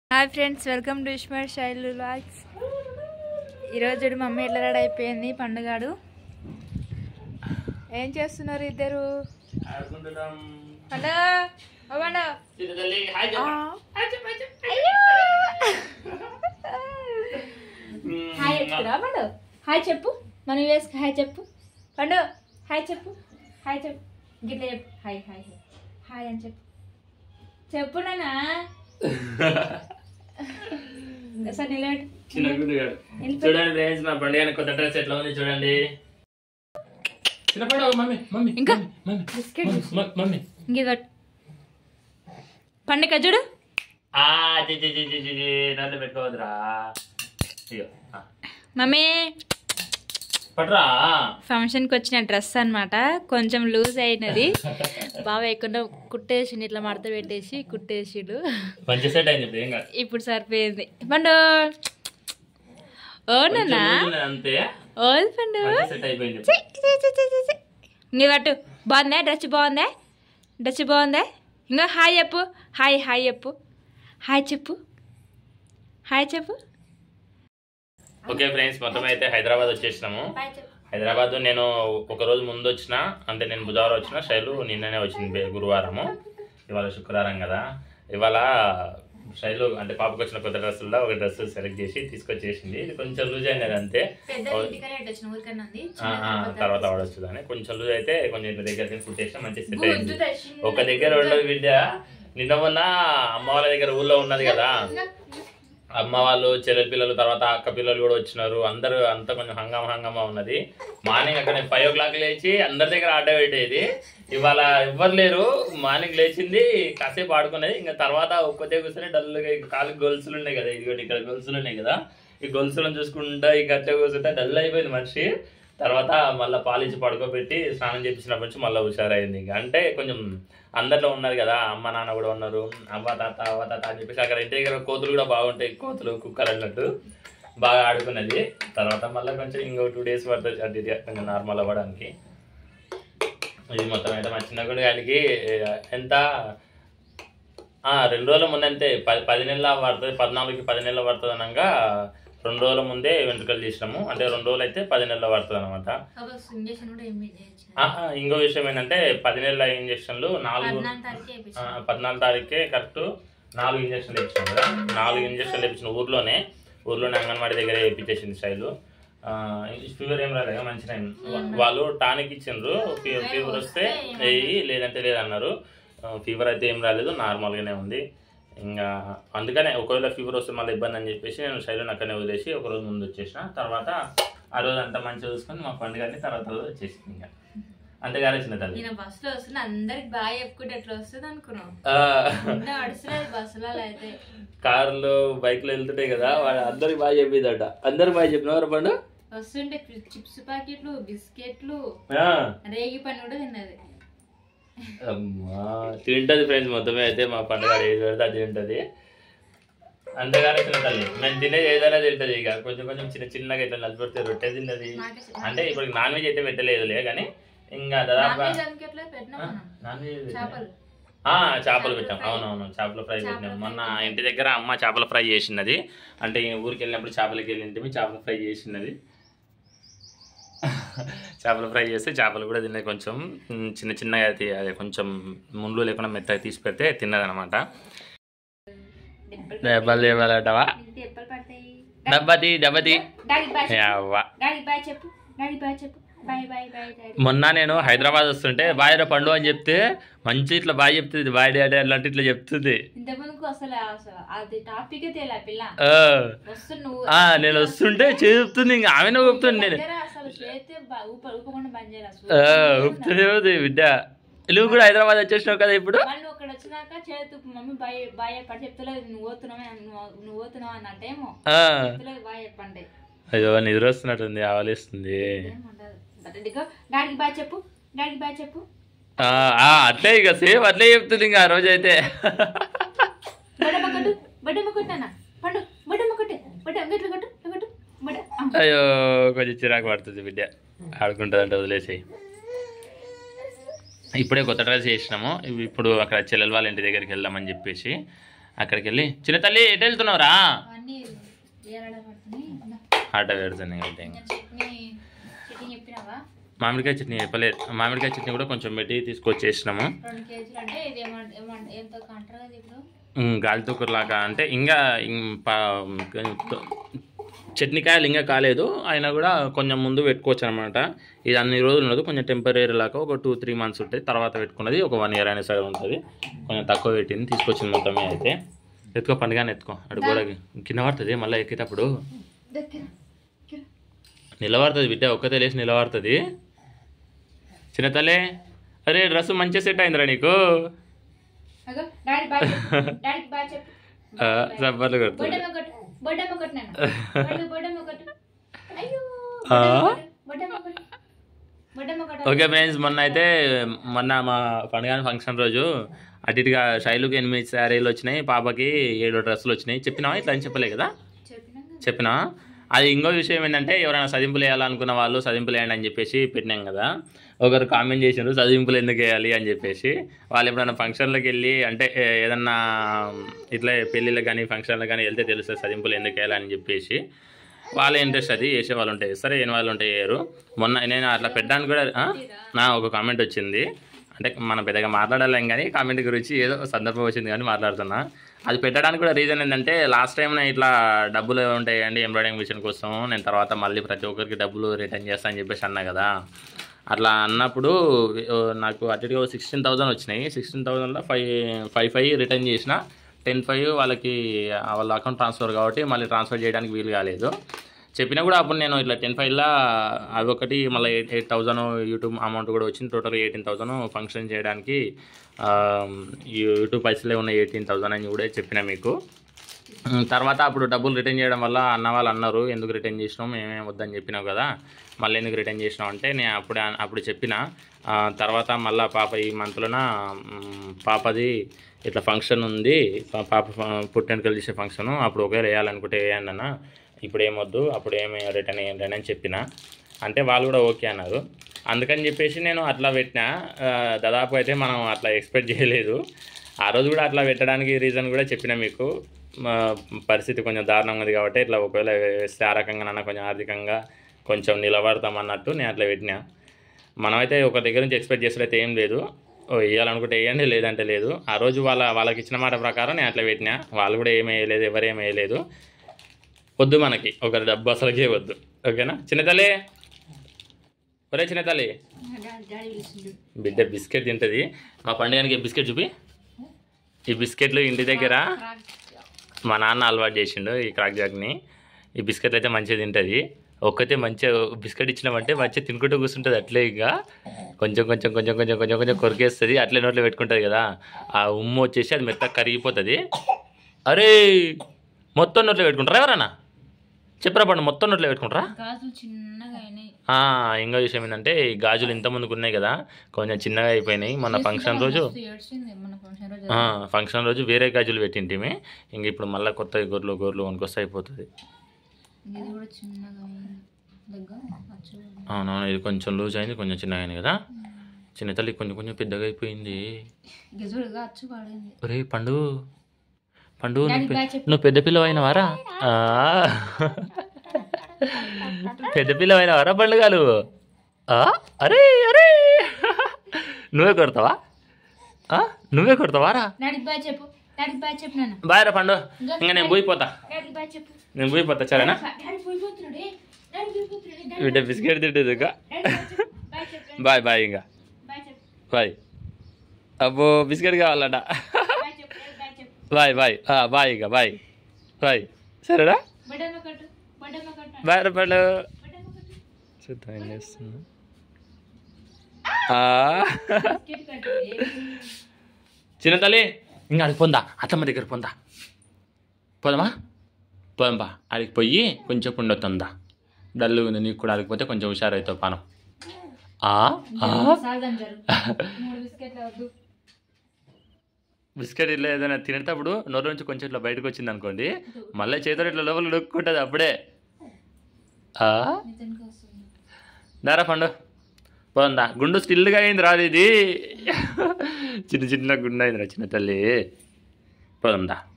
Hi friends, welcome to ఇష్మర్ Shailu vlogs. ఈరోజు mummy ఎట్లా రెడీ అయిపోయింది. పండుగాడు ఏం చేస్తున్నారు ఇద్దరు? హాయ్ చెప్పు, మన వేసుకు హాయ్ చెప్పు. పండు హాయ్ చెప్పు, హాయ్ చెప్పు, గిట్ల చెప్పు. హాయ్ హాయ్ హాయ్ అని చెప్పు. చెప్పు నానా. చూడండి ఫ్రెండ్స్, మా పండుగ కొత్త డ్రెస్ ఎట్లా ఉంది చూడండి. ఇంకా పండుగ చూడు. నన్ను పెట్టుకోవద్దురా మమ్మీ. పట్రా ఫంక్షన్కి వచ్చిన డ్రెస్ అన్నమాట, కొంచెం లూజ్ అయినది. బాగా ఎక్కువ కుట్టేసి ఇట్లా మడత పెట్టేసి కుట్టేసిడు. మంచి సెట్ అయింది. ఇప్పుడు సరిపోయింది. పండు ఓ నాన్న, అంతే ఓ పండు సెట్ అయిపోయింది. ఇంకా కట్టు. బాగుందా డ్రెస్? బాగుందా డ్రెస్? బాగుందా? ఇంకా హాయ్ చెప్పు. హాయ్ హాయ్ చెప్పు. హాయ్ చెప్పు, హాయ్ చెప్పు. ఓకే ఫ్రెండ్స్, మొత్తం అయితే హైదరాబాద్ వచ్చేసినాము. హైదరాబాద్ నేను ఒక రోజు ముందు వచ్చిన, అంటే నేను బుధవారం వచ్చిన, శైలు నిన్ననే వచ్చింది గురువారము. ఇవాళ శుక్రవారం కదా. ఇవాళ శైలు అంటే పాపకు వచ్చిన కొత్త డ్రెస్సుల్లో ఒక డ్రెస్ సెలెక్ట్ చేసి తీసుకొచ్చేసింది. ఇది కొంచెం లూజ్ అయినది అంతే, తర్వాత వాడొచ్చుదని. కొంచెం లూజ్ అయితే కొంచెం ఇంటి దగ్గర కుట్టేసిన మంచి సెట్ అయింది. ఒక దగ్గర ఉండదు బిడ్డ. నిన్న మొన్న అమ్మ వాళ్ళ దగ్గర ఊళ్ళో ఉన్నది కదా, అమ్మ వాళ్ళు, చెల్లెల పిల్లలు, తర్వాత అక్క పిల్లలు కూడా వచ్చినారు. అందరూ అంతా కొంచెం హంగామా ఉన్నది. మార్నింగ్ అక్కడ 5 o'clock లేచి అందరి దగ్గర ఆట పెట్టేది. ఇవాళ ఎవ్వరు లేరు. మార్నింగ్ లేచింది, కాసేపు ఆడుకునేది. ఇంకా తర్వాత ఒక్కతే కూర్చొని డల్గా కాళ్ళకి గొలుసులు ఉన్నాయి కదా, ఇదిగోండి ఇక్కడ గొలుసులు ఉన్నాయి కదా, ఈ గొలుసులను చూసుకుంటా ఈ గట్ట కూర్చుంటే డల్ అయిపోయింది మనిషి. తర్వాత మళ్ళీ పాలించి పడుకోబెట్టి స్నానం చేపించినప్పటి నుంచి మళ్ళీ హుషారైంది. ఇంకా అంటే కొంచెం అందరిలో ఉన్నారు కదా, అమ్మ నాన్న కూడా ఉన్నారు, అవ్వ తాత అని చెప్పేసి. అక్కడ ఇంటి దగ్గర కోతులు కూడా బాగుంటాయి, కోతులు కుక్కలు అన్నట్టు బాగా ఆడుకున్నది. తర్వాత మళ్ళీ కొంచెం ఇంకో 2 days పడుతుంది అది కొంచెం నార్మల్ అవ్వడానికి. ఇది మొత్తం అయితే మా చిన్న కూడా ఆయనకి ఎంత 2 రోజుల ముందు అంతే 10 నెలల పడుతుంది, 14కి 10 నెలలు పడుతుంది అనగా 2 రోజుల ముందే వెంట్రుకలు తీసినాము. అంటే 2 రోజులు అయితే 10 నెలలు పడుతుంది అనమాట. ఇంకో విషయం ఏంటంటే 10 నెలల ఇంజక్షన్లు 14 తారీఖే కరెక్ట్ 4 ఇంజక్షన్లు ఇచ్చాను కదా. 4 ఇంజక్షన్లు ఇప్పించిన ఊర్లోనే అంగన్వాడీ దగ్గర ఇప్పించేసింది శైలు. ఫీవర్ ఏం రాలేదు, మంచిగా వాళ్ళు టానిక్ ఇచ్చిండ్రు. ఫీవర్ వస్తే వెయ్యి, లేదంటే లేదన్నారు. ఫీవర్ అయితే ఏం రాలేదు, నార్మల్గానే ఉంది. ఇంకా అందుకనే ఒకవేళ ఫీవర్ వస్తే మళ్ళీ ఇబ్బంది అని చెప్పేసి నేను శైలుని అక్కడనే వదిలేసి ఒకరోజు ముందు వచ్చేసిన. తర్వాత ఆ రోజు అంతా మంచిగా చూసుకొని మా పండుగని తర్వాత రోజు వచ్చేసింది. ఇంకా అంతేగానే చిన్న తల్లి బస్సులో వస్తుంది, అందరికి బాగా చెప్పుకుంటే ఎట్లా వస్తుంది అనుకున్నాం. కార్లో బైక్లో వెళ్తుంటాయి కదా, వాడు అందరికి బాగా చెప్పేదట. అందరికి బాగా చెప్పినవారు పండు. వస్తుంటే చిప్స్ ప్యాకెట్లు, బిస్కెట్లు, రేగి పని కూడా తిన్నది. తింటది ఫ్రెండ్స్. మొత్తమే అయితే మా పండుగ ఏది పెడితే అది తింటది. అంతేగానే చిన్న తల్లి మేము తినేది ఏదైనా తింటది. ఇక కొంచెం చిన్నగా ఇట్లా నలిపెడితే రొట్టె తిన్నది. అంటే ఇప్పుడు నాన్ వెజ్ అయితే పెట్టలేదులే, కానీ ఇంకా దాదాపు చేపలు పెట్టాం. అవునవును, చేపల ఫ్రై పెట్టినాం. మొన్న ఇంటి దగ్గర అమ్మ చేపల ఫ్రై చేసినది. అంటే ఊరికి వెళ్ళినప్పుడు చేపలకి వెళ్ళింటే చేపల ఫ్రై చేసినది. చేపలు ఫ్రై చేస్తే చేపలు కూడా తిన్నది. కొంచెం చిన్నగా అదే కొంచెం ముండ్లు లేకుండా మెత్తగా తీసి పెడితే తిన్నదనమాట. దెబ్బలు దెబ్బలటవా, దెబ్బతి. మొన్న నేను హైదరాబాద్ వస్తుంటే బాయ్ రా పండు అని చెప్తే మంచి ఇట్లా బాయ్ చెప్తుంది, బాయ్ డాడీ అలాంటి ఇట్లా చెప్తుంది. నేను వస్తుంటే చెప్తుంది, ఇంకా ఆమెనే ఊపుతుంది. నేను ఊపుతుంది బిడ్డ. నువ్వు కూడా హైదరాబాద్ వచ్చేసినావు కదా ఇప్పుడు. అయ్యో నిద్ర వస్తున్నట్టుంది, ఆవలిస్తుంది. అట్లే ఇక సేమ్ అట్లే చెప్తుంది ఇంకా ఆ రోజు అయితే. అయ్యో కొంచెం చిరాకు పడుతుంది బిడ్డ, ఆడుకుంటుంది అంటే వదిలేసేయి. ఇప్పుడే కొత్త డ్రెస్ చేసినాము. ఇప్పుడు అక్కడ చెల్లెల వాళ్ళ ఇంటి దగ్గరికి వెళ్దామని చెప్పేసి అక్కడికి వెళ్ళి చిన్న తల్లి ఎటు వెళ్తున్నావురా ఆట పెడుతున్నాయి అంటే మామిడికాయ చట్నీ చెప్పలేదు. మామిడికాయ చట్నీ కూడా కొంచెం పెట్టి తీసుకొచ్చేసినాము. గాలితోకలాగా అంటే ఇంకా చట్నీకాయలు ఇంకా కాలేదు, అయినా కూడా కొంచెం ముందు పెట్టుకోవచ్చు అనమాట. ఇది అన్ని రోజులు ఉండదు, కొంచెం టెంపరీ లాగా ఒక 2-3 months ఉంటుంది. తర్వాత పెట్టుకున్నది ఒక 1 year అయినా సరే ఉంటుంది. కొంచెం తక్కువ పెట్టింది, తీసుకొచ్చింది మొత్తమే. అయితే ఎత్తుకో పండుగని ఎత్తుకో, అటు గోడకి కింద పడుతుంది మళ్ళీ ఎక్కేటప్పుడు. నిలబడుతుంది బిడ్డ, ఒక్కతే లేచి నిలబడుతుంది. చిన్న తల్లే, అరే డ్రెస్ మంచిగా సెట్ అయిందిరా నీకు. సబ్బర్లు కొడుతుంది. ఓకే ఫ్రెండ్స్, మొన్న మా పండుగ ఫంక్షన్ రోజు అటు ఇటుగా శైలుకి 8 శారీలు వచ్చినాయి, పాపకి 7 డ్రెస్సులు వచ్చినాయి. చెప్పినావా? ఇట్లా అని చెప్పలే కదా, చెప్పినా. అది ఇంకో విషయం ఏంటంటే, ఎవరైనా సదింపులు వేయాలనుకున్న వాళ్ళు సదింపులు వేయండి అని చెప్పేసి పెట్టినాం కదా. ఒకరు కామెంట్ చేసినారు సదింపులు ఎందుకు వేయాలి అని చెప్పేసి. వాళ్ళు ఎప్పుడైనా ఫంక్షన్లకు వెళ్ళి అంటే ఏదన్నా ఇట్లా పెళ్ళిళ్ళకి కానీ ఫంక్షన్లకు కానీ వెళ్తే తెలుస్తుంది సదింపులు ఎందుకు వేయాలని చెప్పేసి. వాళ్ళ ఇంట్రెస్ట్ అది, వేసే వాళ్ళు ఉంటే వేస్తారు, ఏని వాళ్ళు ఉంటే వేయరు. మొన్న నేను అట్లా పెట్టడానికి కూడా ఒక కామెంట్ వచ్చింది. అంటే మనం పెద్దగా మాట్లాడలేం కానీ కామెంట్ గురించి ఏదో సందర్భం వచ్చింది కానీ మాట్లాడుతున్నా. అది పెట్టడానికి కూడా రీజన్ ఏంటంటే, లాస్ట్ టైం నేను ఇట్లా డబ్బులు ఉంటాయండి ఎంబ్రాయిడింగ్ మిషన్ కోసం, నేను తర్వాత మళ్ళీ ప్రతి ఒక్కరికి డబ్బులు రిటర్న్ చేస్తా అని చెప్పేసి అన్నా కదా. అట్లా అన్నప్పుడు నాకు అటుగా 16,000 వచ్చినాయి. 16,000లో 5 రిటర్న్ చేసిన, 10,500 వాళ్ళకి వాళ్ళ అకౌంట్ ట్రాన్స్ఫర్ కాబట్టి మళ్ళీ ట్రాన్స్ఫర్ చేయడానికి వీలు కాలేదు. చెప్పినా కూడా అప్పుడు నేను ఇట్లా 10,500లో అవి ఒకటి మళ్ళీ 8,000 యూట్యూబ్ అమౌంట్ కూడా వచ్చింది. టోటల్ 18,000 ఫంక్షన్ చేయడానికి. యూట్యూబ్ పైసలే ఉన్నాయి 18,000 అని కూడా చెప్పిన మీకు. తర్వాత అప్పుడు డబ్బులు రిటర్న్ చేయడం వల్ల అన్న వాళ్ళు అన్నారు, ఎందుకు రిటర్న్ చేసినావు, మేమేం వద్దని చెప్పినావు కదా, మళ్ళీ ఎందుకు రిటర్న్ చేసినావు అంటే, నేను అప్పుడు చెప్పిన. తర్వాత మళ్ళీ పాప ఈ మంత్లోన పాపది ఇట్లా ఫంక్షన్ ఉంది, పాప పుట్టెంటుకలు తీసే ఫంక్షను, అప్పుడు ఒకవేళ వేయాలనుకుంటే వేయండి అన్న, ఇప్పుడు ఏమొద్దు, అప్పుడు ఏమి రిటర్న్ వేయండి అని చెప్పిన. అంటే వాళ్ళు కూడా ఓకే అన్నారు. అందుకని చెప్పేసి నేను అట్లా పెట్టినా. దాదాపు అయితే మనం అట్లా ఎక్స్పెక్ట్ చేయలేదు. ఆ రోజు కూడా అట్లా పెట్టడానికి రీజన్ కూడా చెప్పిన మీకు. పరిస్థితి కొంచెం దారుణంగా ఉంది కాబట్టి ఇట్లా ఒకవేళ వేస్తే ఆ రకంగా కొంచెం ఆర్థికంగా కొంచెం నిలబడతామన్నట్టు నేను అట్లా పెట్టినా. మనమైతే ఒక దగ్గర నుంచి ఎక్స్పెక్ట్ చేసేదైతే ఏం లేదు, వేయాలనుకుంటే వేయండి, లేదంటే లేదు. ఆ రోజు వాళ్ళకి ఇచ్చిన మాట ప్రకారం నేను అట్లా పెట్టినా. వాళ్ళు కూడా ఏమీ వేయలేదు, ఎవరేమీ వేయలేదు. వద్దు మనకి ఒక డబ్బు అసలుకే వద్దు. ఓకేనా చిన్న తల్లి? ఒరే చిన్న తల్లి, బిడ్డ బిస్కెట్ తింటుంది. మా పండుగనికి బిస్కెట్ చూపి. ఈ బిస్కెట్లు ఇంటి దగ్గర మా నాన్న అలవాటు చేసిండు ఈ క్రాక్ జాక్ని. ఈ బిస్కెట్లు అయితే మంచిగా తింటుంది. ఒక్కతే మంచిగా బిస్కెట్ ఇచ్చినామంటే మంచిగా తినుకుంటూ కూర్చుంటుంది. అట్లే ఇంకా కొంచెం కొంచెం కొంచెం కొంచెం కొంచెం కొంచెం కొరికేస్తుంది, అట్లే నోట్లో పెట్టుకుంటుంది కదా. ఆ ఉమ్ము వచ్చేసి అది మెత్తగా కరిగిపోతుంది. అరే మొత్తం నోట్లో పెట్టుకుంటారా ఎవరన్నా? చెప్పరా పండు, మొత్తం నోట్లో పెట్టుకుంటారా? ఇంకో విషయం ఏంటంటే, ఈ గాజులు ఇంత ముందుకు ఉన్నాయి కదా, కొంచెం చిన్నగా అయిపోయినాయి. మొన్న ఫంక్షన్ రోజు వేరే గాజులు పెట్టింటిమి. ఇంక ఇప్పుడు మళ్ళీ కొత్త గొర్రెలు కొనుక్కొస్తే అయిపోతుంది. అవునవును, ఇది కొంచెం లూజ్ అయింది, కొంచెం చిన్నగా అయింది కదా. చిన్న తల్లి కొంచెం కొంచెం పెద్దగా అయిపోయింది. ఒరే పండు, నువ్వు పెద్ద పిల్లవైనవారా? పెద్ద పిల్లవైనవారా పండుగలు? అరే అరే నువ్వే కొడతావా? రా? బాయ్ రా పండు, ఇంకా నేను పోయిపోతా సరేనా? బిడ్డ బిస్కెట్ తింటుంది ఇంకా. బాయ్ ఇంకా బాయ్. అబ్బో బిస్కెట్ కావాలట. బాయ్ ఇంకా బాయ్ సరేనా? బాయ్ రా పండు. చూద్దాం ఏం చేస్తున్నా. చిన్న తల్లి ఇంకా అది పొందా, అత్తమ్మ దగ్గర పోదామా అడిగి పోయి కొంచెం ఉండొస్తుందా, డల్లు ఉంది నీకు కూడా. అడిగిపోతే కొంచెం హుషారవుతావు పానం. బిస్కెట్ ఇట్లా ఏదైనా తినేటప్పుడు నోరు నుంచి కొంచెం ఇట్లా బయటకు వచ్చింది అనుకోండి, మళ్ళీ చేతులు ఇట్లా లోపల నొక్కుంటుంది అప్పుడే. దారా పండు పోందా. గుండు స్టిల్గా అయింది రాదు, ఇది చిన్న గుండు అయిందిరా చిన్న తల్లి. పోదాందా.